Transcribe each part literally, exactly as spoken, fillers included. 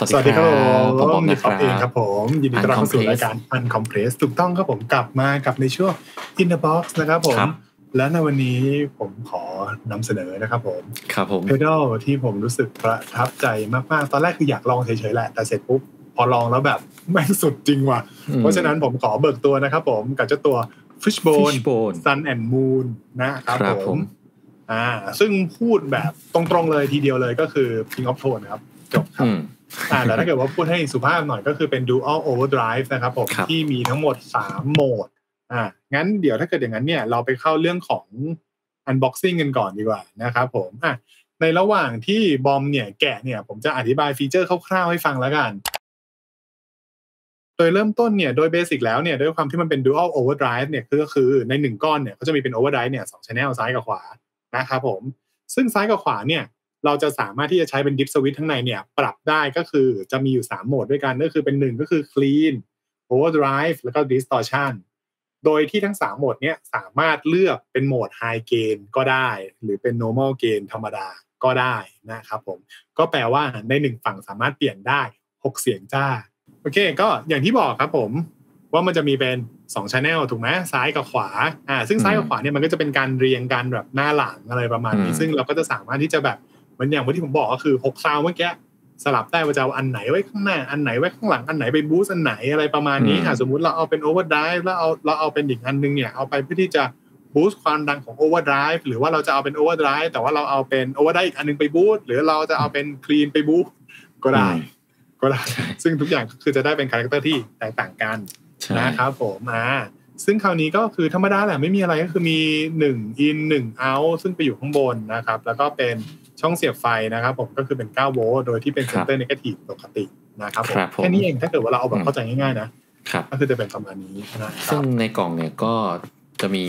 สวัสดีครับผมบอมนะครับเองครับผมยินดีต้อนรับเข้าสู่รายการ Uncompress ถูกต้องครับผมกลับมากับในช่วง In the Box นะครับผมและในวันนี้ผมขอนำเสนอนะครับผมครับผม Pedal ที่ผมรู้สึกประทับใจมากๆตอนแรกคืออยากลองเฉยๆแหละแต่เสร็จปุ๊บพอลองแล้วแบบแม่งสุดจริงว่ะเพราะฉะนั้นผมขอเบิกตัวนะครับผมกับเจ้าตัว Fishbone Sun and Moon นะครับผมอ่าซึ่งพูดแบบตรงๆเลยทีเดียวเลยก็คือ King of Tone ครับจบครับอ่าแต่ถ้าเกิดว่าพูดให้สุภาพหน่อยก็คือเป็น Dual Overdrive นะครับผมที่มีทั้งหมดสามโหมดอ่างั้นเดี๋ยวถ้าเกิดอย่างนั้นเนี่ยเราไปเข้าเรื่องของ unboxing กันก่อนดีกว่านะครับผมอ่ะในระหว่างที่บอมเนี่ยแกะเนี่ยผมจะอธิบายฟีเจอร์คร่าวๆให้ฟังแล้วกันโดยเริ่มต้นเนี่ยโดยเบสิกแล้วเนี่ยด้วยความที่มันเป็น Dual Overdrive เนี่ยก็คือในหนึ่งก้อนเนี่ยเขาจะมีเป็น Overdrive เนี่ยสอง channel ซ้ายกับขวานะครับผมซึ่งซ้ายกับขวาเนี่ยเราจะสามารถที่จะใช้เป็น Dip Switch ข้างในเนี่ยปรับได้ก็คือจะมีอยู่สามโหมดด้วยกันก็คือเป็นหนึ่งก็คือ Clean Overdrive แล้วก็ Distortion โดยที่ทั้งสามโหมดเนี้ยสามารถเลือกเป็นโหมด High Gain ก็ได้หรือเป็น Normal Gain ธรรมดาก็ได้นะครับผมก็แปลว่าในหนึ่งฝั่งสามารถเปลี่ยนได้หกเสียงจ้าโอเคก็อย่างที่บอกครับผมว่ามันจะมีเป็นสอง channel ถูกไหมซ้ายกับขวาอ่าซึ่งซ้ายกับขวาเนี่ยมันก็จะเป็นการเรียงกันแบบหน้าหลังอะไรประมาณนี้ซึ่งเราก็จะสามารถที่จะแบบเหมือนอย่างที่ผมบอกก็คือหกซาวเมื่อกี้สลับได้ว่าจะเอาอันไหนไว้ข้างหน้าอันไหนไว้ข้างหลังอันไหนไปบูสต์อันไหนอะไรประมาณนี้อ่าสมมุติเราเอาเป็น overdrive แล้วเอาเราเอาเป็นอีกอันนึงเนี่ยเอาไปเพื่อที่จะบูสต์ความดังของ overdrive หรือว่าเราจะเอาเป็น overdrive แต่ว่าเราเอาเป็น overdrive อีกอันนึงไปบูสต์หรือเราจะเอาเป็น clean ไปบูสต์ก็ได้ก็ได้ซึ่งทุกอย่างคือจะได้เป็นคาแรคเตอร์ที่แตกต่างกันนะครับผมอ่าซึ่งคราวนี้ก็คือธรรมดาแหละไม่มีอะไรก็คือมีหนึ่ง in หนึ่ง out ซึ่งไปอยู่ข้างบนนะครับแล้วก็เป็นช่องเสียบไฟนะครับผมก็คือเป็นเก้าโวลต์โดยที่เป็นเซนเตอร์เนกาทีฟปกตินะครับผมแค่นี้เองถ้าเกิดว่าเราเอาแบบเข้าใจง่ายๆนะก็คือจะเป็นประมาณนี้นะซึ่งในกล่องเนี่ยก็จะมี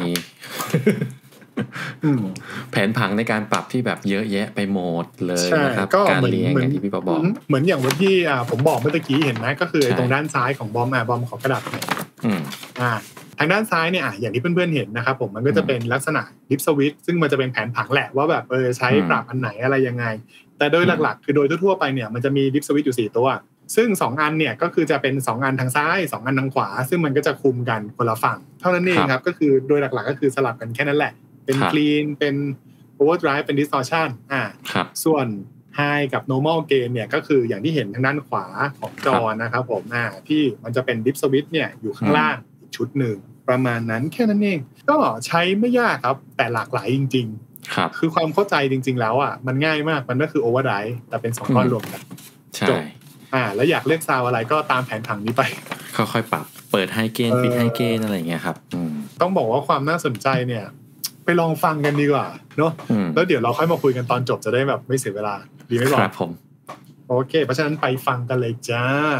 แผนผังในการปรับที่แบบเยอะแยะไปหมดเลยนะครับการเรียงอย่างที่พี่ป๊อปบอกเหมือนอย่างวันที่อ่าผมบอกเมื่อกี้เห็นไหมก็คือตรงด้านซ้ายของบอมอ่ะบอมขอกระดาษหน่อยอ่าทางด้านซ้ายเนี่ยอ่ะอย่างที่เพื่อนๆเห็นนะครับผมมันก็จะเป็นลักษณะดิฟสวิตช์ซึ่งมันจะเป็นแผนผังแหละว่าแบบเออใช้ปรับอันไหนอะไรยังไงแต่โดยหลักๆคือโดยทั่วๆไปเนี่ยมันจะมีดิฟสวิตช์อยู่สี่ตัวซึ่งสองอันเนี่ยก็คือจะเป็นสองอันทางซ้ายสองอันทางขวาซึ่งมันก็จะคุมกันคนละฝั่งเท่านั้นเองครับก็คือโดยหลักๆก็คือสลับกันแค่นั้นแหละเป็น clean เป็น overdrive เป็น distortion อ่าส่วน high กับ normal gain เนี่ยก็คืออย่างที่เห็นทางด้านขวาของจอนะครับผมอ่าที่มันจะเป็น dip switch เนี่ยอยู่ข้างล่างอีกชุดหนึ่งประมาณนั้นแค่นั้นเองก็ใช้ไม่ยากครับแต่หลากหลายจริงๆครับคือความเข้าใจจริงๆแล้วอ่ะมันง่ายมากมันก็คือ overdrive แต่เป็นสองก้อนรวมกันจบอ่าแล้วอยากเลือกซาวอะไรก็ตามแผนผังนี้ไปค่อยๆปรับเปิดไฮเกนปิดไฮเกนอะไรอย่างเงี้ยครับต้องบอกว่าความน่าสนใจเนี่ยไปลองฟังกันดีกว่าเนาะแล้วเดี๋ยวเราค่อยมาคุยกันตอนจบจะได้แบบไม่เสียเวลาดีไหมบอกครับผมโอเคเพราะฉะนั้นไปฟังกันเลยจ้า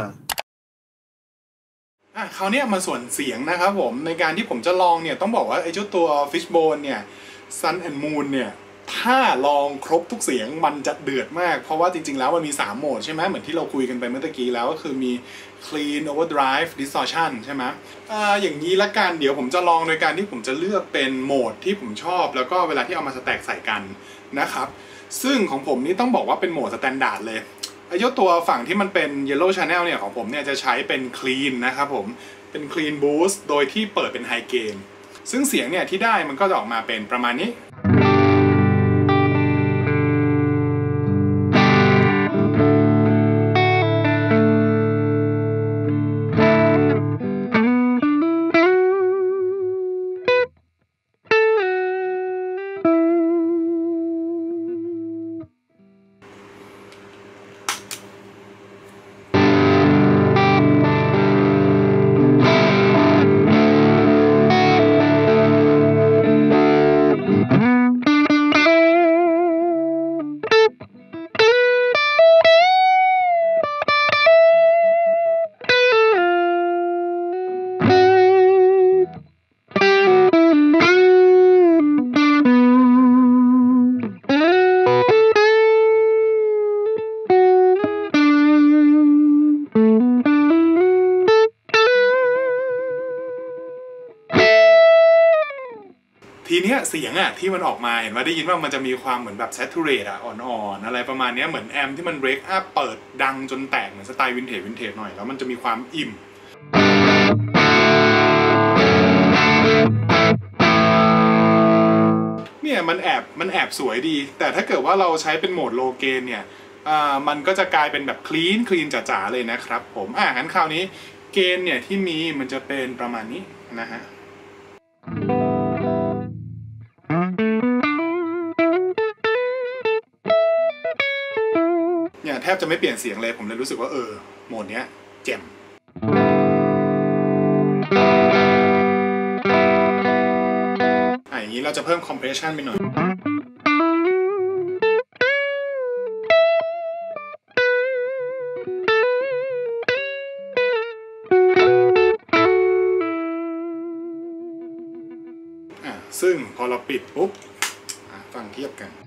อ่ะคราวนี้มาส่วนเสียงนะครับผมในการที่ผมจะลองเนี่ยต้องบอกว่าไอ้เจ้าตัว Fishbone เนี่ย Sun and Moon เนี่ยถ้าลองครบทุกเสียงมันจะเดือดมากเพราะว่าจริงๆแล้วมันมีสามโหมดใช่ไหมเหมือนที่เราคุยกันไปเมื่อกี้แล้วก็คือมี Clean Overdrive Distortion ใช่ไหมอ่าอย่างนี้ละกันเดี๋ยวผมจะลองโดยการที่ผมจะเลือกเป็นโหมดที่ผมชอบแล้วก็เวลาที่เอามาสแต็กใส่กันนะครับซึ่งของผมนี่ต้องบอกว่าเป็นโหมดสแตนดาร์ดเลยไอ้เจ้าตัวฝั่งที่มันเป็น Yellow Channel เนี่ยของผมเนี่ยจะใช้เป็น Clean นะครับผมเป็น Clean Boost โดยที่เปิดเป็น High Gain ซึ่งเสียงเนี่ยที่ได้มันก็จะออกมาเป็นประมาณนี้เสียงอ่ะที่มันออกมาเห็นว่าได้ยินว่ามันจะมีความเหมือนแบบ saturate อ่ะอ่อนๆอะไรประมาณนี้เหมือนแอมที่มัน break up เปิดดังจนแตกเหมือนสไตล์วินเทจวินเทจหน่อยแล้วมันจะมีความอิ่มเนี่ยมันแอบมันแอบสวยดีแต่ถ้าเกิดว่าเราใช้เป็นโหมดโลเกนเนี่ยอ่ามันก็จะกลายเป็นแบบคลีนคลีนจ๋าๆเลยนะครับผมอ่ะงั้นคราวนี้เกนเนี่ยที่มีมันจะเป็นประมาณนี้นะฮะเนี่ยแทบจะไม่เปลี่ยนเสียงเลยผมเลยรู้สึกว่าเออโหมดเนี้ยเจ๋มอ่ะอย่างนี้เราจะเพิ่ม compression ไปหน่อยซึ่งพอเราปิดปุ๊บฟังเทียบกัน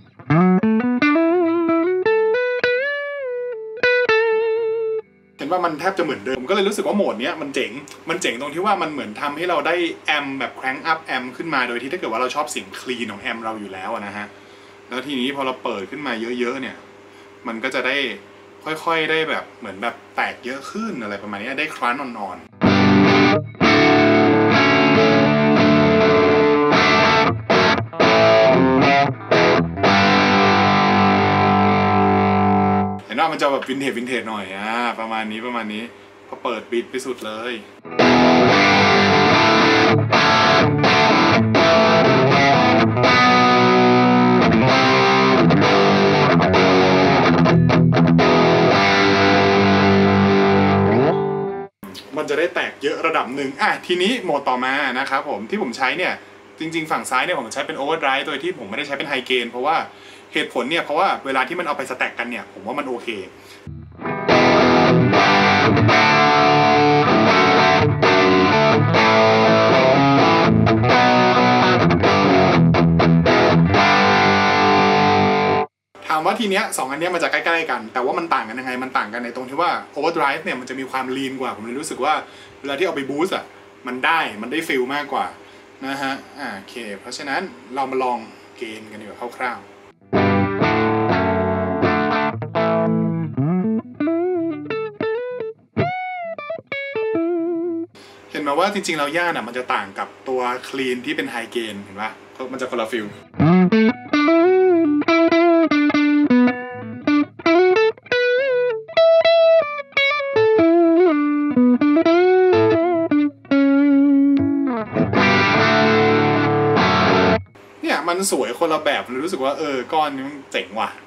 เห็นว่ามันแทบจะเหมือนเดิมผมก็เลยรู้สึกว่าโหมดนี้มันเจ๋งมันเจ๋งตรงที่ว่ามันเหมือนทำให้เราได้แอมแบบแคร้งอัพแอมขึ้นมาโดยที่ถ้าเกิดว่าเราชอบเสียงคลีนของแอมเราอยู่แล้วนะฮะแล้วทีนี้พอเราเปิดขึ้นมาเยอะๆเนี่ยมันก็จะได้ค่อยๆได้แบบเหมือนแบบแตกเยอะขึ้นอะไรประมาณนี้ได้ครั้นอ่อนๆมันจะแบบวินเทจวินเทจหน่อยอ่ะประมาณนี้ประมาณนี้พอเปิดบีทไปสุดเลยมันจะได้แตกเยอะระดับหนึ่งอ่ะทีนี้โหมดต่อมานะครับผมที่ผมใช้เนี่ยจริงๆฝั่งซ้ายเนี่ยผมใช้เป็นโอเวอร์ไดรฟ์โดยที่ผมไม่ได้ใช้เป็นไฮเกนเพราะว่าเหตุผลเนี่ยเพราะว่าเวลาที่มันเอาไปสแต็กกันเนี่ยผมว่ามันโอเคถามว่าทีเนี้ยสองอันเนี้ยมันจะใกล้ๆกันแต่ว่ามันต่างกันยังไงมันต่างกันในตรงที่ว่า Overdrive เนี่ยมันจะมีความลีนกว่าผมเลยรู้สึกว่าเวลาที่เอาไปบูสต์อ่ะมันได้มันได้ฟีลมากกว่านะฮะอ่าโอเคเพราะฉะนั้นเรามาลองเกณฑ์กันดีกว่าคร่าวๆเห็นไหมว่าจริงๆเราย่านอ่ะมันจะต่างกับตัวคลีนที่เป็นไฮเกนเห็นปะมันจะคนละฟีลมันสวยคนละแบบเลยรู้สึกว่าเออก้อนนี้มันเจ๋งว่ะ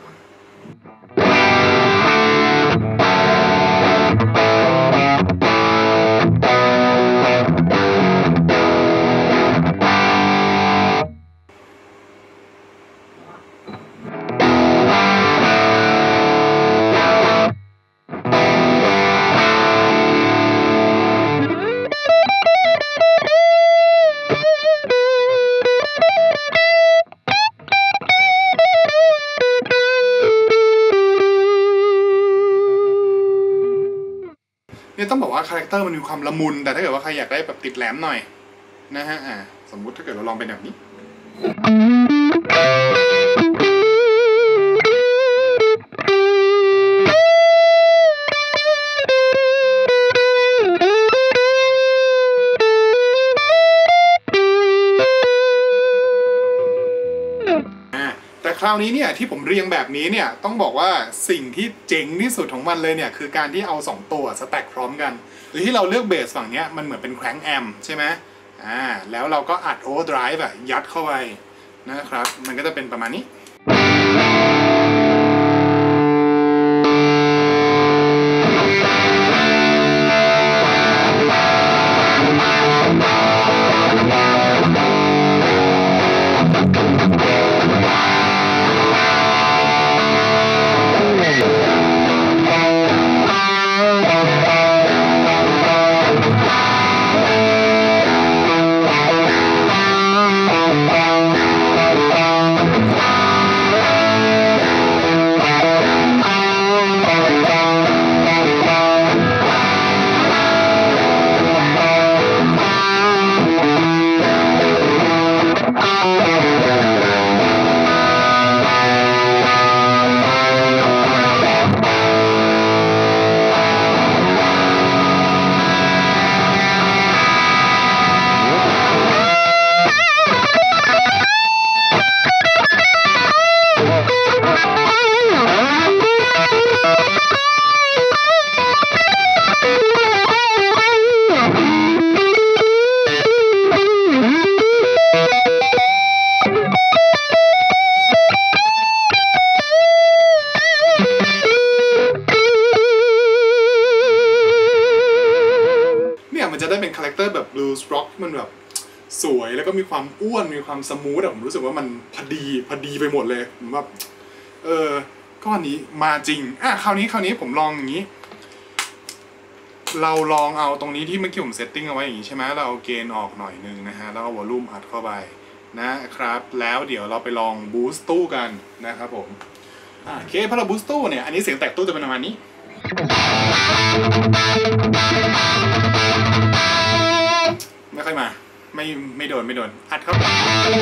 ต้องบอกว่าคาแรคเตอร์มันมีความละมุนแต่ถ้าเกิดว่าใครอยากได้แบบติดแหลมหน่อยนะฮะอ่าสมมุติถ้าเกิดเราลองเป็นแบบนี้คราวนี้เนี่ยที่ผมเรียงแบบนี้เนี่ยต้องบอกว่าสิ่งที่เจ๋งที่สุดของมันเลยเนี่ยคือการที่เอาสองตัวสแต็กพร้อมกันหรือที่เราเลือกเบสฝั่งนี้มันเหมือนเป็นแคร้งแอมใช่ไหมอ่าแล้วเราก็อัดโอเวอร์ไดรฟ์แบบยัดเข้าไปนะครับมันก็จะเป็นประมาณนี้คาแรคเตอร์แบบบลูส์ร็อกมันแบบสวยแล้วก็มีความอ้วนมีความสมูทอะผมรู้สึกว่ามันพอดีพอดีไปหมดเลยผมแบบเออก้อนนี้มาจริงอ่ะคราวนี้คราวนี้ผมลองอย่างนี้เราลองเอาตรงนี้ที่เมื่อกี้ผมเซตติ้งเอาไว้อย่างนี้ใช่ไหมเราเอาเกณฑ์ออกหน่อยนึงนะฮะแล้วเอาวอลลุ่มอัดเข้าไปนะครับแล้วเดี๋ยวเราไปลองบูสต์ตู้กันนะครับผมโอเคพอเราบูสต์ตู้เนี่ยอันนี้เสียงแตกตู้จะเป็นประมาณนี้ไม่ค่อยมาไม่ไม่โดนไม่โดนอัดเข้าไป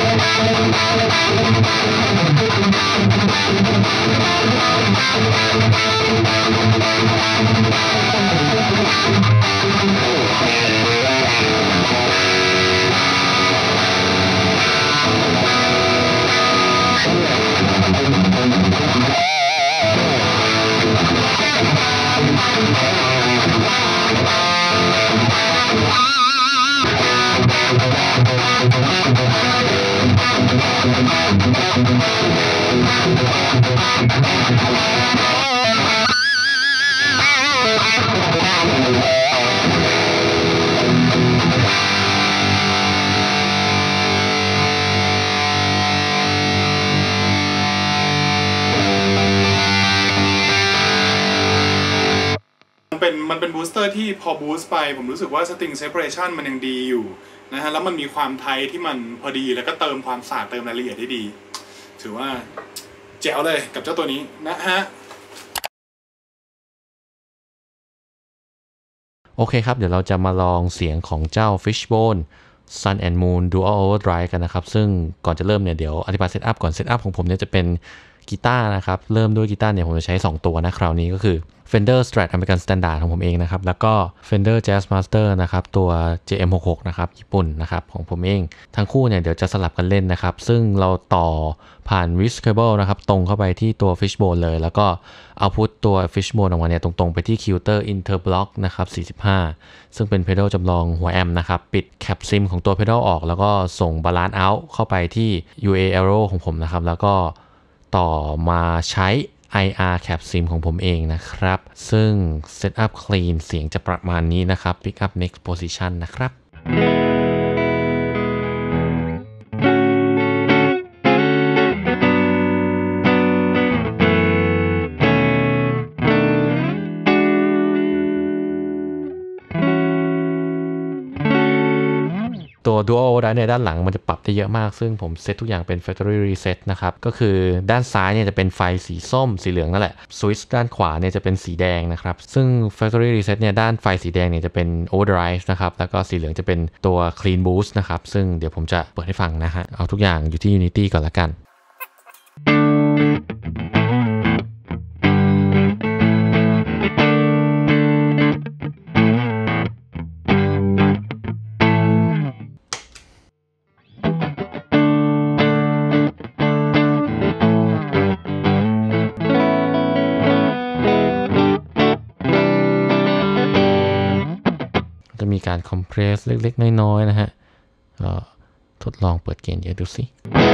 เป็นมันเป็นบูสเตอร์ที่พอบูสต์ไปผมรู้สึกว่า string separation มันยังดีอยู่นะฮะแล้วมันมีความไทที่มันพอดีแล้วก็เติมความสาดเติมรายละเอียดได้ดีถือว่าแจ๋วเลยกับเจ้าตัวนี้นะฮะโอเคครับเดี๋ยวเราจะมาลองเสียงของเจ้า Fishbone Sun and Moon Dual Overdrive กันนะครับซึ่งก่อนจะเริ่มเนี่ยเดี๋ยวอธิบายเซตอัพก่อนเซตอัพของผมเนี่ยจะเป็นกีตาร์นะครับเริ่มด้วยกีตาร์เนี่ยผมจะใช้สองตัวนะคราวนี้ก็คือ Fender Strat American Standard ของผมเองนะครับแล้วก็ Fender Jazzmaster นะครับตัว เจ เอ็ม หกสิบหก นะครับญี่ปุ่นนะครับของผมเองทั้งคู่เนี่ยเดี๋ยวจะสลับกันเล่นนะครับซึ่งเราต่อผ่าน Wrist Cable นะครับตรงเข้าไปที่ตัว Fishbone เลยแล้วก็เอาพุทตัว Fishbone ออกมาเนี่ยตรงๆไปที่ Filter Interblock นะครับสี่สิบห้าซึ่งเป็น pedal จำลองหัวแอมป์นะครับปิด Cap Sim ของตัว pedal ออกแล้วก็ส่ง Balance Out เข้าไปที่ ยู เอ Aero ของผมนะครับแล้วก็ต่อมาใช้ ไอ อาร์ Cap Sim ของผมเองนะครับซึ่ง Setup Clean เสียงจะประมาณนี้นะครับ Pick up Next Position นะครับ ตัว Dual Overdrive ในด้านหลังมันจะปรับได้เยอะมากซึ่งผมเซตทุกอย่างเป็น Factory Reset นะครับก็คือด้านซ้ายเนี่ยจะเป็นไฟสีส้มสีเหลืองนั่นแหละสวิตช์ด้านขวาเนี่ยจะเป็นสีแดงนะครับซึ่ง Factory Reset เนี่ยด้านไฟสีแดงเนี่ยจะเป็น Overdrive นะครับแล้วก็สีเหลืองจะเป็นตัว Clean Boost นะครับซึ่งเดี๋ยวผมจะเปิดให้ฟังนะฮะเอาทุกอย่างอยู่ที่ Unity ก่อนละกันมีการคอมเพรสเล็กๆน้อยๆนะฮะก็ทดลองเปิดเกณฑ์เยอะดูสิ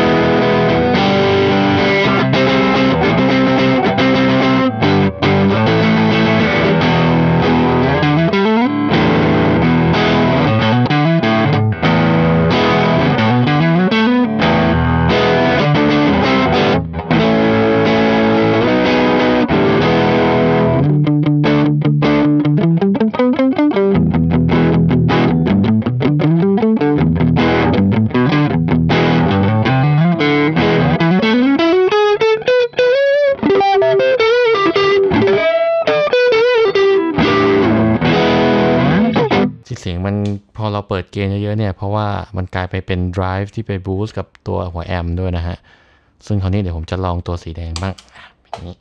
เสียงมันพอเราเปิดเกณฑ์เยอะๆเนี่ยเพราะว่ามันกลายไปเป็น drive ที่ไป boost กับตัวหัวแอมป์ด้วยนะฮะซึ่งคราวนี้เดี๋ยวผมจะลองตัวสีแดงบ้างแบบนี้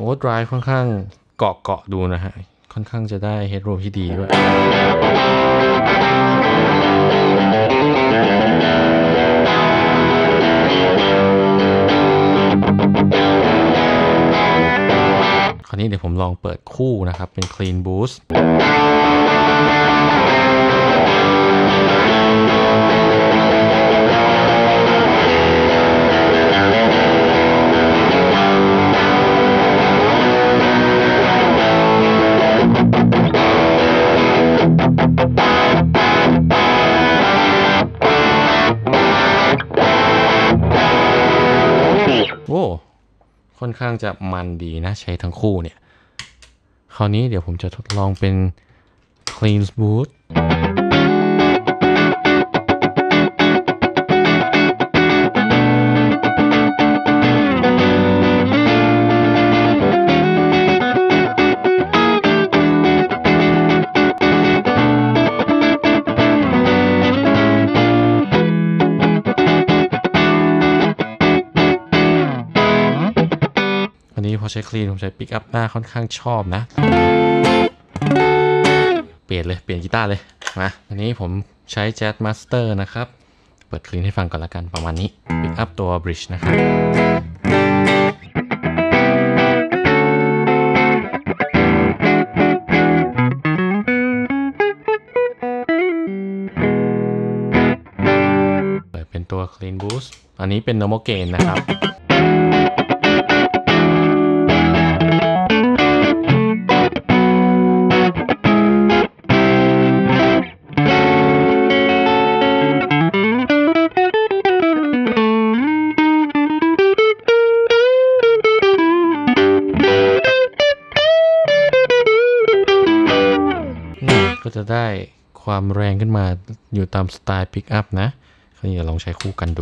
Overdrive ค่อนข้างเกาะเกาะดูนะฮะค่อนข้างจะได้ headroom ที่ดีด้วยคราวนี้เดี๋ยวผมลองเปิดคู่นะครับเป็น Clean Boostโอ้ค่อนข้างจะมันดีนะใช้ทั้งคู่เนี่ยคราวนี้เดี๋ยวผมจะทดลองเป็น Clean Boostพอใช้คลีนผมใช้ปิกอัพหน้าค่อนข้างชอบนะเปลี่ยนเลยเปลี่ยนกีตาร์เลยมาอันนี้ผมใช้ Jazz Master นะครับเปิดคลีนให้ฟังก่อนละกันประมาณนี้ปิกอัพตัว Bridge นะครับเปิดเป็นตัว Clean Boost อันนี้เป็น Normal Gain นะครับก็จะได้ความแรงขึ้นมาอยู่ตามสไตล์ปิกอัพนะคราวนี้ลองใช้คู่กันดู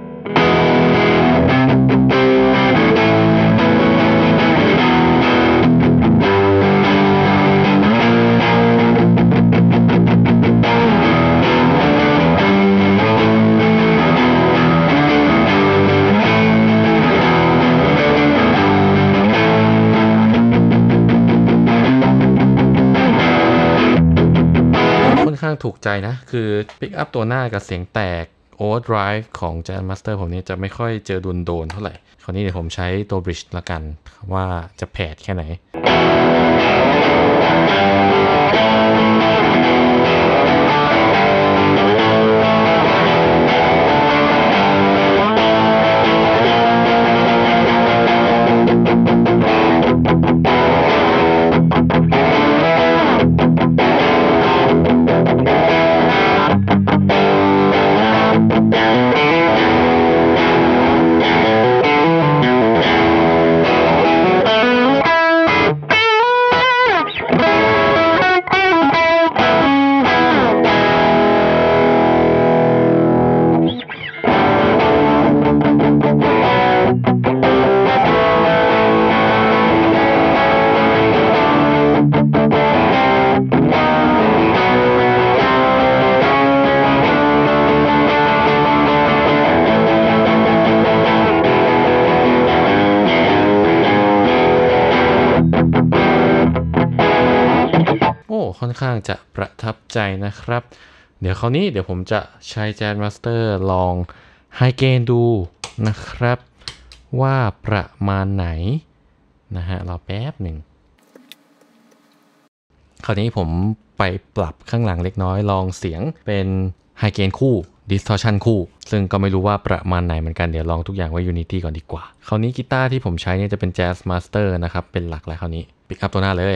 ค่อนข้างถูกใจนะคือปิกอัพตัวหน้ากับเสียงแตก Overdrive ของ Jazz Master ผมนี่จะไม่ค่อยเจอโดนๆเท่าไหร่คราวนี้เดี๋ยวผมใช้ตัว Bridge ละกันว่าจะแผดแค่ไหนค่อนข้างจะประทับใจนะครับเดี๋ยวคราวนี้เดี๋ยวผมจะใช้ Jazz Master ลอง High Gain ดูนะครับว่าประมาณไหนนะฮะรอแป๊บหนึ่งคราวนี้ผมไปปรับข้างหลังเล็กน้อยลองเสียงเป็น High Gain คู่ Distortion คู่ซึ่งก็ไม่รู้ว่าประมาณไหนเหมือนกันเดี๋ยวลองทุกอย่างไว้ Unity ก่อนดีกว่าคราวนี้กีตาร์ที่ผมใช้เนี่ยจะเป็น Jazz Master นะครับเป็นหลักแล้วคราวนี้ปิกอัพตัวหน้าเลย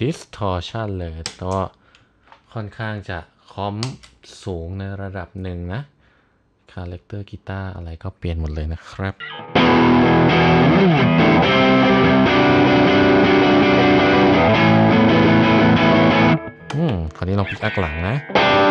distortion เลยก็ค่อนข้างจะคอมสูงในระดับหนึ่งนะคาแรคเตอร์กีตาร์อะไรก็เปลี่ยนหมดเลยนะครับอืมคราวนี้ลองพิกอัพหลังนะ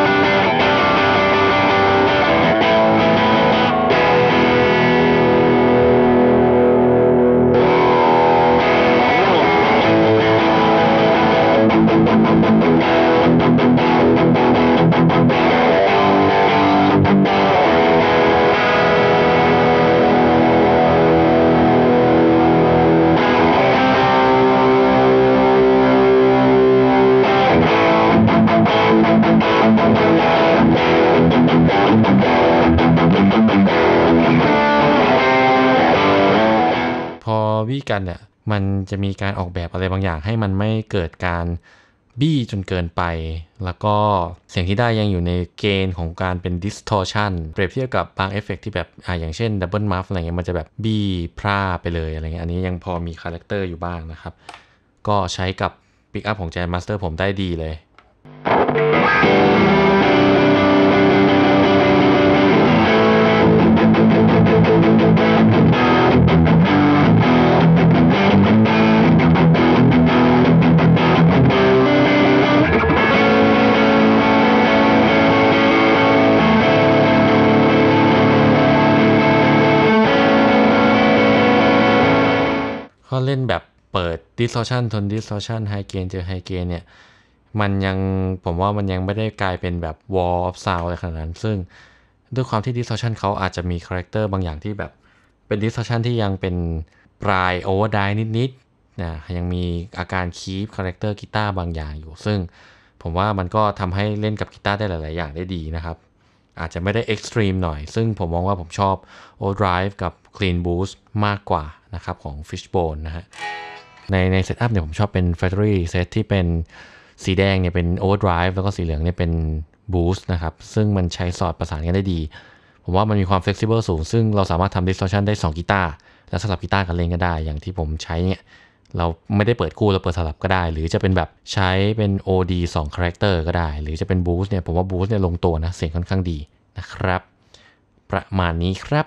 บี้กันเนี่ยมันจะมีการออกแบบอะไรบางอย่างให้มันไม่เกิดการบี้จนเกินไปแล้วก็เสียงที่ได้ยังอยู่ในเกณฑ์ของการเป็น distortion เปรียบเทียบกับบางเอฟเฟกต์ที่แบบอ่าอย่างเช่น double muff อะไรเงี้ยมันจะแบบบี้พร่าไปเลยอะไรเงี้ยอันนี้ยังพอมีคาแรคเตอร์อยู่บ้างนะครับก็ใช้กับ pick up ของ Jam Master ผมได้ดีเลยก็เล่นแบบเปิด distortion ทน distortion high gain เจอ high gain เนี่ยมันยังผมว่ามันยังไม่ได้กลายเป็นแบบ wall of sound อะไรขนาดนั้นซึ่งด้วยความที่ distortion เขาอาจจะมีคาแรคเตอร์บางอย่างที่แบบเป็น distortion ที่ยังเป็นปลาย overdrive นิดๆนะยังมีอาการ keep คาแรคเตอร์กีตาร์บางอย่างอยู่ซึ่งผมว่ามันก็ทำให้เล่นกับกีตาร์ได้หลายๆอย่างได้ดีนะครับอาจจะไม่ได้ extreme หน่อยซึ่งผมมองว่าผมชอบ overdrive กับ clean boost มากกว่านะครับของ Fishbone นะฮะในในเซตอัพเนี่ยผมชอบเป็น Factory Set ที่เป็นสีแดงเนี่ยเป็น Overdrive แล้วก็สีเหลืองเนี่ยเป็น Boost นะครับซึ่งมันใช้สอดประสานกันได้ดีผมว่ามันมีความ flexible สูงซึ่งเราสามารถทำ distortion ได้สองกีตาร์แล้วสลับกีตาร์กันเล่นก็ได้อย่างที่ผมใช้เนี่ยเราไม่ได้เปิดคู่เราเปิดสลับก็ได้หรือจะเป็นแบบใช้เป็น โอ ดี สอง character ก็ได้หรือจะเป็น Boost เนี่ยผมว่า Boost เนี่ยลงตัวนะเสียงค่อนข้างดีนะครับประมาณนี้ครับ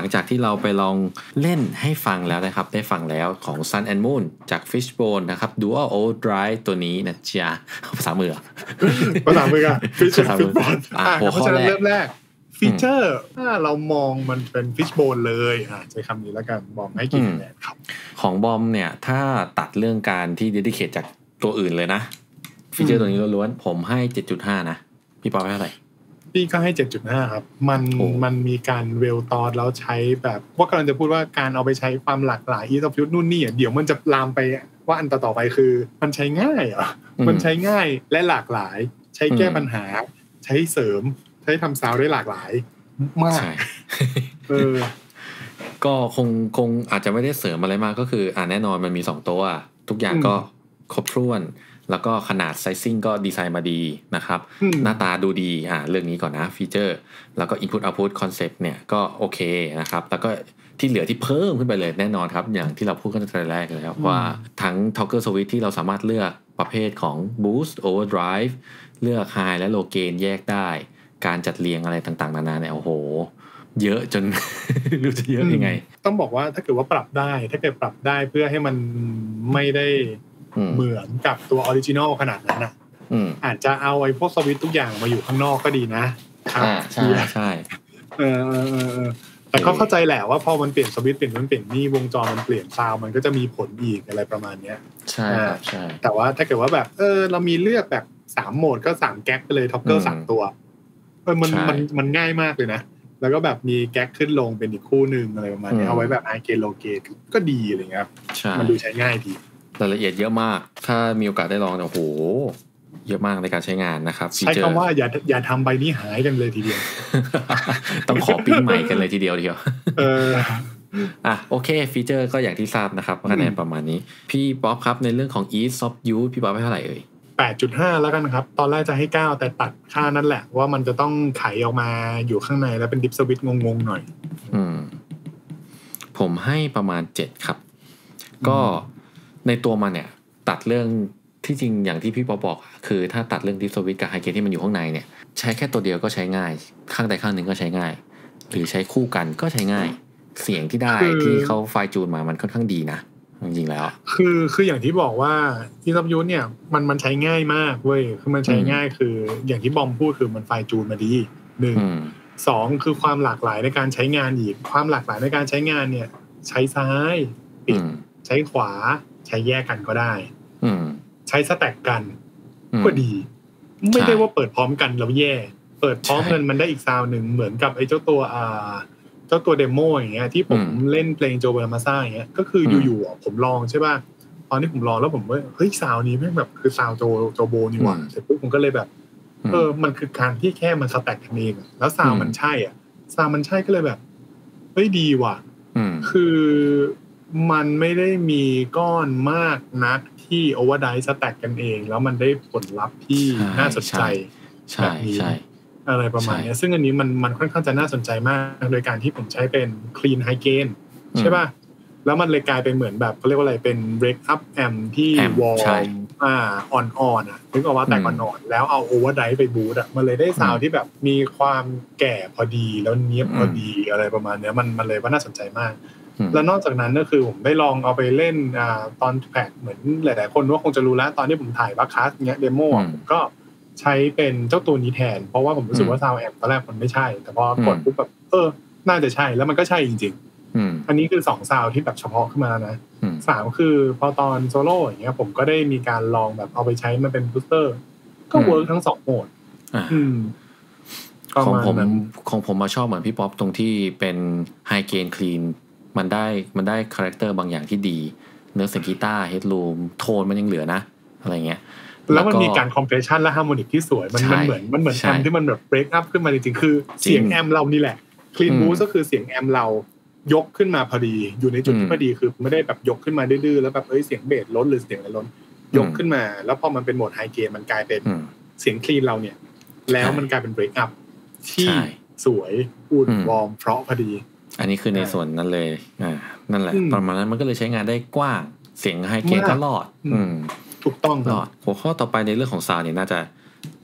งจากที่เราไปลองเล่นให้ฟังแล้วนะครับได้ฟังแล้วของ Sun and Moon จาก Fishbone นะครับ Dual Overdrive ตัวนี้นะจ๊ะภาษามือภาษามืออะFishbone อ่ะเพราะฉะนั้นเริ่มแรกฟีเจอร์ถ้าเรามองมันเป็น Fishbone เลยอ่ะใช้คำนี้แล้วกันบอมให้กี่คะแนนครับของบอมเนี่ยถ้าตัดเรื่องการที่ dedicate จากตัวอื่นเลยนะฟีเจอร์ตัวนี้ล้วนๆผมให้ เจ็ดจุดห้า นะพี่ปอให้เท่าไหร่พี่ก็ให้ เจ็ดจุดห้า ครับมันมันมีการเวลตอดแล้วใช้แบบว่ากำลังจะพูดว่าการเอาไปใช้ความหลากหลาย ease of use นู่นนี่อ่ะเดี๋ยวมันจะลามไปว่าอันต่อๆไปคือมันใช้ง่ายอ่ะมันใช้ง่ายและหลากหลายใช้แก้ปัญหาใช้เสริมใช้ทำซาวด์ได้หลากหลายมากเออก็คงคงอาจจะไม่ได้เสริมอะไรมากก็คืออ่าแน่นอนมันมีสองตัวทุกอย่างก็ครบถ้วนแล้วก็ขนาดไซซิ่งก็ดีไซน์มาดีนะครับหน้าตาดูดีอ่าเรื่องนี้ก่อนนะฟีเจอร์แล้วก็ Input Output Concept เนี่ยก็โอเคนะครับแล้วก็ที่เหลือที่เพิ่มขึ้นไปเลยแน่นอนครับอย่างที่เราพูดกันตั้งแต่แรกแล้วว่าทั้ง Toggle Switch ที่เราสามารถเลือกประเภทของ Boost Overdrive เลือก High และ Low Gain แยกได้การจัดเรียงอะไรต่างๆนานาเนี่ยโอ้โหเยอะจน รู้จะเยอะยังไงต้องบอกว่าถ้าเกิดว่าปรับได้ถ้าเกิดปรับได้เพื่อให้มันไม่ได้เหมือนกับตัวออริจินอลขนาดนั้นอ่ะอาจจะเอาไอ้พวกสวิตช์ทุกอย่างมาอยู่ข้างนอกก็ดีนะครับใช่ใช่เออเออเออแต่ก็เข้าใจแหละว่าพอมันเปลี่ยนสวิตช์เปลี่ยนมันเปลี่ยนนี่วงจรมันเปลี่ยนซาวด์มันก็จะมีผลอีกอะไรประมาณเนี้ยใช่ครับใช่แต่ว่าถ้าเกิดว่าแบบเออเรามีเลือกแบบสามโหมดก็สามแก๊กไปเลยท็อปเกอร์สามตัวเออมันมันมันง่ายมากเลยนะแล้วก็แบบมีแก๊กขึ้นลงเป็นอีกคู่นึงอะไรประมาณนี้เอาไว้แบบไฮเกนโลเกนก็ดีอะไรเงี้ยครับมันดูใช้ง่ายดีรายละเอียดเยอะมากถ้ามีโอกาสได้ลองเนี่ยโอ้โหเยอะมากในการใช้งานนะครับใช้คำว่าอย่าอย่าทำใบนี้หายกันเลยทีเดียวต้องขอปิ้งใหม่กันเลยทีเดียวเดียวเอออ่ะโอเคฟีเจอร์ก็อย่างที่ทราบนะครับคะแนนประมาณนี้พี่ป๊อปครับในเรื่องของ ease of use พี่ป๊อปให้เท่าไหร่เอ่ยแปดจุดห้า แล้วกันครับตอนแรกจะให้เก้าแต่ตัดค่านั่นแหละว่ามันจะต้องไขออกมาอยู่ข้างในแล้วเป็นดิฟสวิตช์งงๆหน่อยอืมผมให้ประมาณเจ็ดครับก็ในตัวมันเนี่ยตัดเรื่องที่จริงอย่างที่พี่ปอบอกคือถ้าตัดเรื่องดิฟสวิตช์กับไฮเกนที่มันอยู่ข้างในเนี่ยใช้แค่ตัวเดียวก็ใช้ง่ายข้างใดข้างหนึ่งก็ใช้ง่ายหรือใช้คู่กันก็ใช้ง่ายเสียงที่ได้ที่เขาไฟล์จูนมามันค่อนข้างดีนะจริงๆแล้วคือคืออย่างที่บอกว่าที่ซับยูเนี่ยมันมันใช้ง่ายมากเว้ยคือมันใช้ง่ายคืออย่างที่บอมพูดคือมันไฟล์จูนมาดีหนึ่งสองคือความหลากหลายในการใช้งานอีกความหลากหลายในการใช้งานเนี่ยใช้ซ้ายปิดใช้ขวาใช้แยกกันก็ได้ใช้สแต็กกันก็ดีไม่ได้ว่าเปิดพร้อมกันแล้วแย่เปิดพร้อมกันมันได้อีกซาวด์นึงเหมือนกับไอ้เจ้าตัวอ่าเจ้าตัวเดโมอย่างเงี้ยที่ผมเล่นเพลงโจเบอร์มาซ่าอย่างเงี้ยก็คืออยู่ๆผมลองใช่ป่ะตอนที่ผมลองแล้วผมว่าเฮ้ยซาวด์นี้แม่งแบบคือซาวด์โจโจโบนี่หว่าเสร็จปุ๊บผมก็เลยแบบเออมันคือการที่แค่มันสแต็กกันเองแล้วซาวด์มันใช่อ่ะซาวด์มันใช่ก็เลยแบบเฮ้ยดีว่ะคือมันไม่ได้มีก้อนมากนักที่โอเวอร์ไดซ์สแต็กกันเองแล้วมันได้ผลลัพธ์ที่น่าสนใจแบบนี้อะไรประมาณนี้ซึ่งอันนี้มันมันค่อนข้างจะน่าสนใจมากโดยการที่ผมใช้เป็น clean high gain ใช่ป่ะแล้วมันเลยกลายเป็นเหมือนแบบเขาเรียกว่าอะไรเป็น break up amp ที่ warm อ่าอ่อนๆอ่ะนึกออกว่าแต่อ่อนๆแล้วเอา overdrive ไปบูสต์อ่ะมันเลยได้ซาวด์ที่แบบมีความแก่พอดีแล้วเนียบพอดีอะไรประมาณนี้มันมันเลยว่าน่าสนใจมากแล้วนอกจากนั้นก็คือผมได้ลองเอาไปเล่นอ่าตอนแพคเหมือนหลายๆคนก็คงจะรู้แล้วตอนที่ผมถ่ายบัคคัสเงี้ยเดโมผมก็ใช้เป็นเจ้าตัวนี้แทนเพราะว่าผมรู้สึกว่าซาวด์แอมป์ตอนแรกมันไม่ใช่แต่พอกดปุ๊บแบบเออน่าจะใช่แล้วมันก็ใช่จริงๆอันนี้คือสองซาวด์ที่แบบเฉพาะขึ้นมานะสามคือพอตอนโซโล่อย่างเงี้ยผมก็ได้มีการลองแบบเอาไปใช้มันเป็นบูสเตอร์ก็เวิร์กทั้งสองโหมดของผมของผมมาชอบเหมือนพี่ป๊อปตรงที่เป็นไฮเกนคลีนมันได้มันได้คาแรคเตอร์บางอย่างที่ดีเนื้อเสียงกีตาร์เฮดรูมโทนมันยังเหลือนะอะไรเงี้ยแล้วมันมีการคอมเพรสชันและฮาร์โมนิกที่สวยมันมันเหมือนมันเหมือนแอมที่มันแบบเบรกอัพขึ้นมาจริงๆคือเสียงแอมเรานี่แหละคลีนบูสก็คือเสียงแอมเรายกขึ้นมาพอดีอยู่ในจุดที่พอดีคือไม่ได้แบบยกขึ้นมาดื้อๆแล้วแบบเอ้ยเสียงเบสล้นหรือเสียงอะไรล้นยกขึ้นมาแล้วพอมันเป็นโหมดไฮเกนมันกลายเป็นเสียงคลีนเราเนี่ยแล้วมันกลายเป็นเบรกอัพที่สวยอุ่นวอร์มเพราะพอดีอันนี้คือในส่วนนั้นเลยอ่านั่นแหละประมาณนั้นมันก็เลยใช้งานได้กว้างเสียงไฮเกนก็รอดอืมถูกต้องรอดหัวข้อต่อไปในเรื่องของซาวด์เนี่ยน่าจะ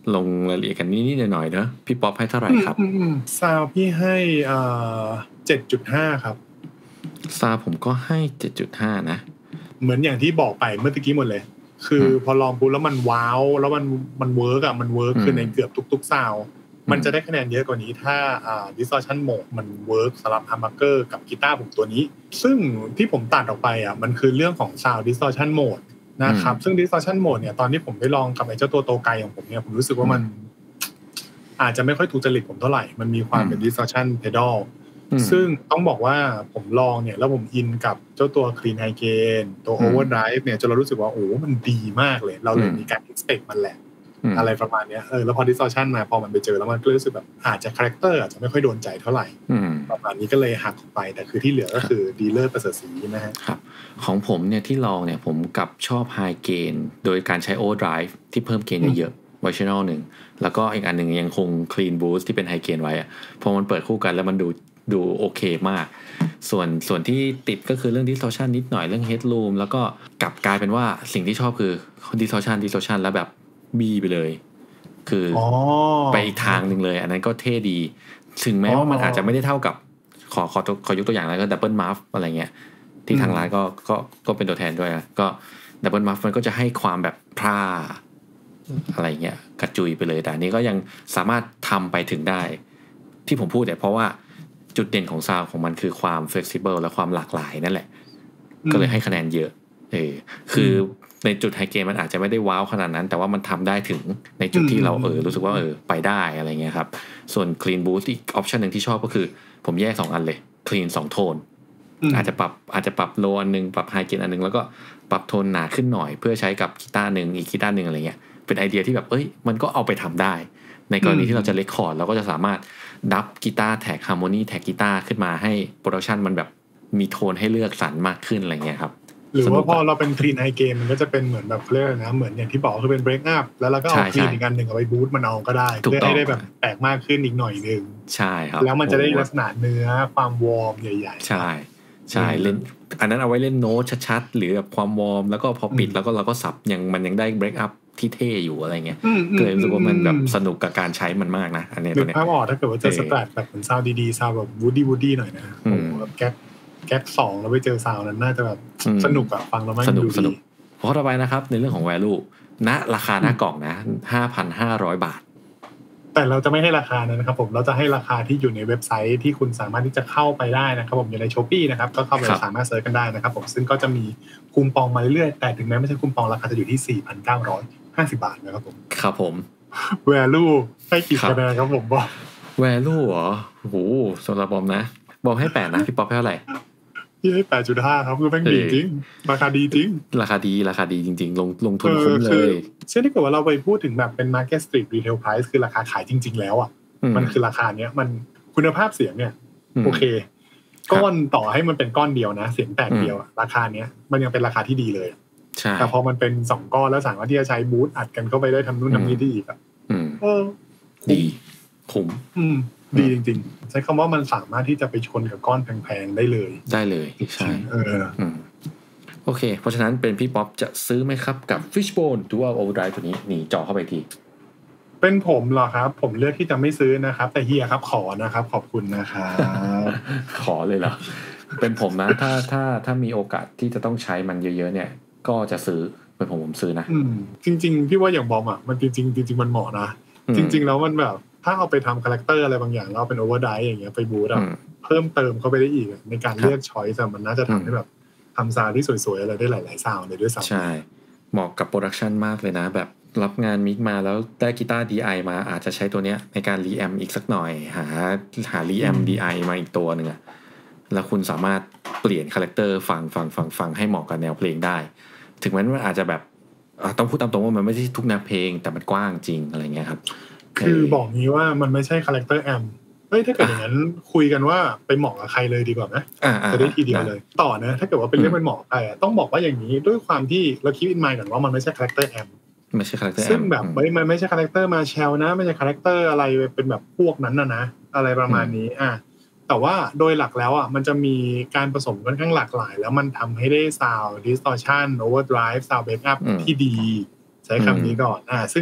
ลงรายละเอียดกันนิดๆหน่อยๆเนอะพี่ป๊อปให้เท่าไหร่ครับซาวพี่ให้อ่า เจ็ดจุดห้า ครับซาวผมก็ให้ เจ็ดจุดห้า นะเหมือนอย่างที่บอกไปเมื่อกี้หมดเลยคือพอลองปุ๊บแล้วมันว้าวแล้วมันมันเวิร์กอ่ะมันเวิร์กคือในเกือบทุกๆซาวมันจะได้คะแนนเยอะกว่านี้ถ้าอ่า distortion mode มันเวิร์กสำหรับ humbucker กับกีตาร์ผมตัวนี้ซึ่งที่ผมตัดออกไปอ่ะมันคือเรื่องของ sound distortion mode นะครับซึ่ง distortion mode เนี่ยตอนที่ผมไปลองกับไอ้เจ้าตัวโตไกของผมเนี่ยผมรู้สึกว่ามันอาจจะไม่ค่อยถูกจริตผมเท่าไหร่มันมีความเป็น distortion pedal ซึ่งต้องบอกว่าผมลองเนี่ยแล้วผมอินกับเจ้าตัว clean high gain ตัว overdrive เนี่ยจนเรารู้สึกว่าโอ้มันดีมากเลยเราเลยมีการ expect มันแหละอะไรประมาณนี้เออแล้วพอ distortion มาพอมันไปเจอแล้วมันก็รู้สึกแบบอาจจะ character อาจจะไม่ค่อยโดนใจเท่าไหร่ประมาณนี้ก็เลยหักออกไปแต่คือที่เหลือก็คือดีเลอร์ประเสริฐศรีนะฮะครับของผมเนี่ยที่ลองเนี่ยผมกับชอบ high gain โดยการใช้ overdrive ที่เพิ่มเกณฑ์เยอะๆ versional หนึ่งแล้วก็อีกอันหนึ่งยังคง clean boost ที่เป็น high gain ไว้อะพอมันเปิดคู่กันแล้วมันดูดูโอเคมากส่วนส่วนที่ติดก็คือเรื่อง distortion นิดหน่อยเรื่อง headroom แล้วก็กลับกลายเป็นว่าสิ่งที่ชอบคือ distortion distortion แล้วแบบบีไปเลยคือไปอีกทางหนึ่งเลยอันนั้นก็เท่ดีถึงแม้ว่ามันอาจจะไม่ได้เท่ากับขอขอขอยกตัวอย่างแล้วก็ double muff อะไรเงี้ยที่ทางร้านก็ก็ก็เป็นตัวแทนด้วยนะก็ double muff มันก็จะให้ความแบบพร่าอะไรเงี้ยกระจุยไปเลยแต่อันนี้ก็ยังสามารถทำไปถึงได้ที่ผมพูดเนี่ยเพราะว่าจุดเด่นของซาวด์ของมันคือความ flexible และความหลากหลายนั่นแหละก็เลยให้คะแนนเยอะเออคือในจุดไฮเกมมันอาจจะไม่ได้ว้าวขนาดนั้นแต่ว่ามันทำได้ถึงในจุดที่เราเออรู้สึกว่าเออไปได้อะไรเงี้ยครับส่วน clean boost อีกออปชันหนึ่งที่ชอบก็คือผมแยกสองอันเลย clean สองโทนอาจจะปรับอาจจะปรับโลอันนึงปรับไฮเกนอันนึงแล้วก็ปรับโทนหนาขึ้นหน่อยเพื่อใช้กับกีตาร์นึงอีกกีตาร์นึงอะไรเงี้ยเป็นไอเดียที่แบบเอ้ยมันก็เอาไปทำได้ในกรณีที่เราจะเรคคอร์ดเราก็จะสามารถดับกีตาร์แท็กฮาร์โมนีแท็กกีตาร์ขึ้นมาให้โปรดักชันมันแบบมีโทนให้เลือกสรรมากขึ้นอะไรเงี้ยครับหรือว่าพอเราเป็น clean high gain มันก็จะเป็นเหมือนแบบเรียกนะเหมือนอย่างที่บอกคือเป็น break up แล้วเราก็เอา clean อีกอันหนึ่งเอาไปบูสต์มันเอาก็ได้เพื่อให้ได้แบบแตกมากขึ้นอีกหน่อยนึงใช่ครับแล้วมันจะได้ลักษณะเนื้อความวอร์มใหญ่ๆใช่ใช่เล่นอันนั้นเอาไว้เล่นโน้ตชัดๆหรือแบบความวอร์มแล้วก็พอปิดแล้วก็เราก็สับยังมันยังได้ break up ที่เท่อยู่อะไรเงี้ยก็เลยรู้สึกว่ามันแบบสนุกกับการใช้มันมากนะอันนี้ตัวเนี้ยภาพออกถ้าเกิดว่าจะสแตรทแบบเหมือนซาวด์ดีๆซาวด์แบบวูดดี้วูดดี้หน่อยนะโอ้แบบแก๊กแก๊กสองแล้วไปเจอซาวด์นั้นน่าจะแบบสนุกอะฟังแล้วมันดูดีข้อต่อไปนะครับในเรื่องของ value ณราคาหน้ากล่องนะ ห้าพันห้าร้อย บาทแต่เราจะไม่ให้ราคานะครับผมเราจะให้ราคาที่อยู่ในเว็บไซต์ที่คุณสามารถที่จะเข้าไปได้นะครับผมอยู่ใน Shopee นะครับก็เข้าไปสามารถเซิร์ชกันได้นะครับผมซึ่งก็จะมีคูปองมาเรื่อยๆแต่ถึงแม้ไม่ใช่คูปองราคาจะอยู่ที่ สี่พันเก้าร้อยห้าสิบ บาทนะครับผมครับผม value ให้กี่คะแนนครับผมบอก value เหรอโอ้โหสำหรับบอมนะบอมให้แปดนะพี่ป๊อปให้เท่าไหร่พี่ให้ แปดจุดห้า ครับคือแม่งดีจริงราคาดีจริงราคาดีราคาดีจริงๆลงลงทุนคุ้มเลยเช่นที่เกิดว่าเราไปพูดถึงแบบเป็น market street retail price คือราคาขายจริงๆแล้วอ่ะมันคือราคาเนี้ยมันคุณภาพเสียงเนี่ยโอเคก้อนต่อให้มันเป็นก้อนเดียวนะเสียงแตกเดียวราคาเนี้ยมันยังเป็นราคาที่ดีเลยแต่พอมันเป็นสองก้อนแล้วสามารถที่จะใช้บูทอัดกันเข้าไปได้ทำนู่นทำนี่ได้อีกอ่ะเออดีคุ้มดีจริงๆใช้คำว่ามันสามารถที่จะไปชนกับก้อนแพงๆได้เลยได้เลยใช่เออโอเคเพราะฉะนั้นเป็นพี่ป๊อปจะซื้อไหมครับกับ Fishbone Dual Overdrive ตัวนี้นี่จ่อเข้าไปทีเป็นผมเหรอครับผมเลือกที่จะไม่ซื้อนะครับแต่เฮียครับขอนะครับขอบคุณนะครับขอเลยเหรอเป็นผมนะถ้าถ้าถ้ามีโอกาสที่จะต้องใช้มันเยอะๆเนี่ยก็จะซื้อเป็นผมผมซื้อนะจริงๆพี่ว่าอย่างบอมอ่ะมันจริงๆจริงๆมันเหมาะนะจริงๆแล้วมันแบบถ้าเอาไปทำคาแรคเตอร์อะไรบางอย่างเราเป็นโอเวอร์ไดร์อย่างเงี้ยไปบูทอ่ะเพิ่มเติมเข้าไปได้อีกในการเลือกช้อยส์มันน่าจะทำให้แบบทำซาวด์ที่สวยๆอะไรได้หลายๆซาวด์เลยด้วยซ้ำใช่เหมาะกับโปรดักชันมากเลยนะแบบรับงานมิกมาแล้วได้กีตาร์ ดี ไอ มาอาจจะใช้ตัวเนี้ยในการรีแอมอีกสักหน่อยหาหารีแอม ดี ไอ มาอีกตัวนึงอ่ะแล้วคุณสามารถเปลี่ยนคาแรคเตอร์ฟังฟังฟังฟังให้เหมาะกับแนวเพลงได้ถึงแม้ว่าอาจจะแบบต้องพูดตามตรงว่ามันไม่ใช่ทุกแนวเพลงแต่มันกว้างจริงอะไรเงี้ยครับคือบอกงี้ว่ามันไม่ใช่คาแรคเตอร์แอมเฮ้ยถ้าเกิดอย่างนั้นคุยกันว่าไปเหมาะกับใครเลยดีกว่าไหมจะได้ทีเดียวเลยต่อนะถ้าเกิดว่าเป็นเรื่องเป็นเหมาะใครต้องบอกว่าอย่างนี้ด้วยความที่เราคิดอินมายก่อนว่ามันไม่ใช่คาแรคเตอร์แอมไม่ใช่คาแรคเตอร์ซึ่งแบบไม่มันไม่ใช่คาแรคเตอร์มาแชลนะไม่ใช่คาแรคเตอร์อะไรเป็นแบบพวกนั้นนะนะอะไรประมาณนี้อ่ะแต่ว่าโดยหลักแล้วอ่ะมันจะมีการผสมค่อนข้างหลากหลายแล้วมันทำให้ได้ซาวด์ distortion overdrive sound backup ที่ดีใช้คำนี้ก่อนอ่ะซึ่ง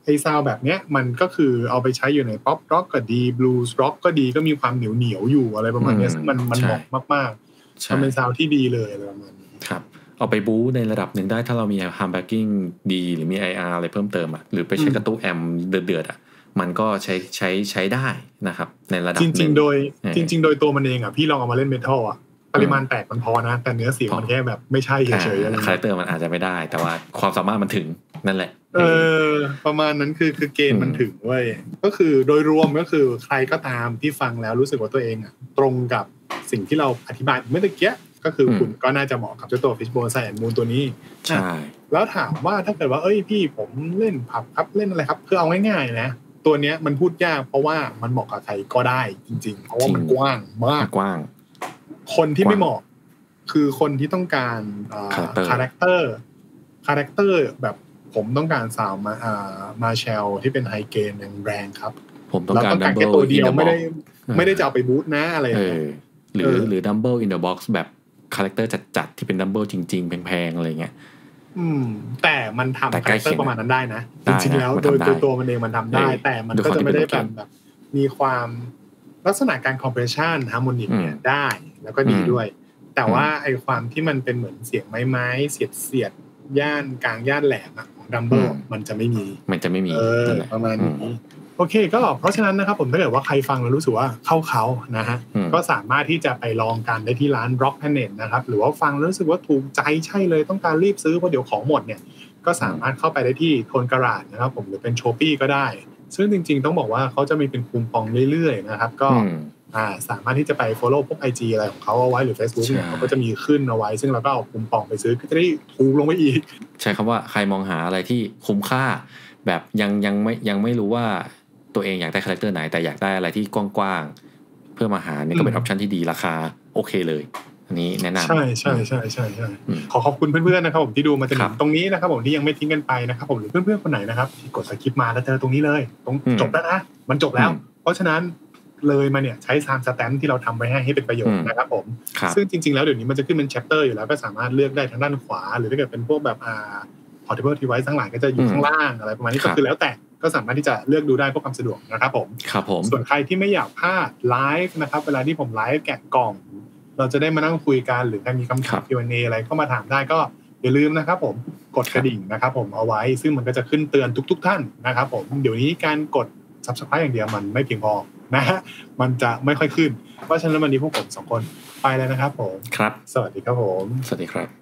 ไอ้ซาวแบบเนี้ยมันก็คือเอาไปใช้อยู่ในป๊อปร็อกก็ดีบลูส์ร็อกก็ดีก็มีความเหนียวเหนียวอยู่อะไรประมาณนี้ซึ่งมันมันเหมาะมากๆมันเป็นซาวที่ดีเลยอะไรประมาณนี้ครับเอาไปบู๊ในระดับหนึ่งได้ถ้าเรามีฮัมแบ็กกิ้งดีหรือมี ไอ อาร์ อะไรเพิ่มเติมอ่ะหรือไปใช้กระตุ้นแอมเดือดๆอ่ะมันก็ใช้ใช้ใช้ได้นะครับในระดับจริงๆโดยจริงๆโดยตัวมันเองอ่ะพี่ลองเอามาเล่นเมทัลอ่ะปริมาณแตกมันพอนะแต่เนื้อเสียงมันแค่แบบไม่ใช่เฉยๆอะไรคาแรคเตอร์มันอาจจะไม่ได้แต่ว่าความสามารถมันถึงนั่นแหละเออประมาณนั้นคือคือเกณฑ์มันถึงเว้ยก็คือโดยรวมก็คือใครก็ตามที่ฟังแล้วรู้สึกว่าตัวเองอ่ะตรงกับสิ่งที่เราอธิบายเมื่อกี้ก็คือคุณก็น่าจะเหมาะกับเจ้าตัว Fishbone Sun and Moon ตัวนี้ใช่แล้วถามว่าถ้าเกิดว่าเอ้ยพี่ผมเล่นผับครับเล่นอะไรครับคือเอาง่ายๆนะตัวเนี้ยมันพูดยากเพราะว่ามันเหมาะกับใครก็ได้จริงๆเพราะว่ามันกว้างมากกว้างคนที่ไม่เหมาะคือคนที่ต้องการคาแรคเตอร์คาแรคเตอร์แบบผมต้องการสาวมาอ่ามาเชลที่เป็นไฮเกนแรงๆครับผมต้องการดัมเบิลตัวเดียวไม่ได้ไม่ได้จะเอาไปบูทนะอะไรอย่างเงี้ยหรือหรือดัมเบิลอินเดอะบ็อกซ์แบบคาแรคเตอร์จัดๆที่เป็นดัมเบิลจริงๆแพงๆอะไรเงี้ยอืมแต่มันทำคาแรคเตอร์ประมาณนั้นได้นะจริงๆแล้วโดยตัวตัวมันเองมันทำได้แต่มันก็จะไม่ได้แบบแบบมีความลักษณะการคอมเพรสชันฮาร์โมนิกเนี่ยได้แล้วก็ดีด้วยแต่ว่าไอความที่มันเป็นเหมือนเสียงไม้ไม้เสียดเสียดย่านกลางย่านแหลมของดัมเบิลมันจะไม่มีมันจะไม่มีประมาณนี้โอเคก็เพราะฉะนั้นนะครับผมถ้าเกิดว่าใครฟังแล้วรู้สึกว่าเข้าเขานะฮะก็สามารถที่จะไปลองกันได้ที่ร้าน Rock Planet นะครับหรือว่าฟังแล้วรู้สึกว่าถูกใจใช่เลยต้องการรีบซื้อเพราะเดี๋ยวของหมดเนี่ยก็สามารถเข้าไปได้ที่โทนการาดนะครับผมหรือเป็น Shopee ก็ได้ซึ่งจริงๆต้องบอกว่าเขาจะมีเป็นคูปองเรื่อยๆนะครับก็อ่าสามารถที่จะไป follow พวก ไอ จี อะไรของเขาเอาไว้หรือ Facebook เนี่ยเขาก็จะมีขึ้นเอาไว้ซึ่งเราก็เอาคูปองไปซื้อก็จะได้ถูกลงไปอีกใช้คำว่าใครมองหาอะไรที่คุ้มค่าแบบยังยังไม่ยังไม่รู้ว่าตัวเองอยากได้คาแรคเตอร์ไหนแต่อยากได้อะไรที่กว้างๆเพื่อมาหานี่ก็เป็นออปชันที่ดีราคาโอเคเลยอันนี้แนะนำใช่ใช่ใช่ใช่ใช่ขอขอบคุณเพื่อนๆนะครับผมที่ดูมาจนถึงตรงนี้นะครับผมที่ยังไม่ทิ้งกันไปนะครับผมหรือเพื่อนๆคนไหนนะครับที่กดสกิปมาแล้วเจอตรงนี้เลยตรงจบแล้วนะมันจบแล้วเพราะฉะนั้นเลยมาเนี่ยใช้ไทม์สแตมป์ที่เราทำไว้ให้ให้เป็นประโยชน์นะครับผมซึ่งจริงๆแล้วเดี๋ยวนี้มันจะขึ้นเป็นแชปเตอร์อยู่แล้วก็สามารถเลือกได้ทางด้านขวาหรือถ้าเกิดเป็นพวกแบบอ่า portable device ทั้งหลายก็จะอยู่ข้างล่างอะไรประมาณนี้ก็คือแล้วแต่ก็สามารถที่จะเลือกดูได้เพื่อความสะดวกนะครับผมครับผมส่วนใครที่ไม่อยากพลาดไลฟ์นะครับเวลาที่ผมไลฟ์แกะกล่องเราจะได้มานั่งคุยกันหรือใครมีคำถาม คิว แอนด์ เอ อะไรก็มาถามได้ก็อย่าลืมนะครับผมกดกระดิ่งนะครับผมเอาไว้ซึ่งมันก็จะขึ้นเตือนทุกๆท่านนะครับผมเดี๋ยวนี้การกด Subscribe อย่างเดียวมันไม่เพียงพอนะฮะมันจะไม่ค่อยขึ้นเพราะฉะนั้นวันนี้พวกผมสองคนไปแล้วนะครับผมครับสวัสดีครับผมสวัสดีครับ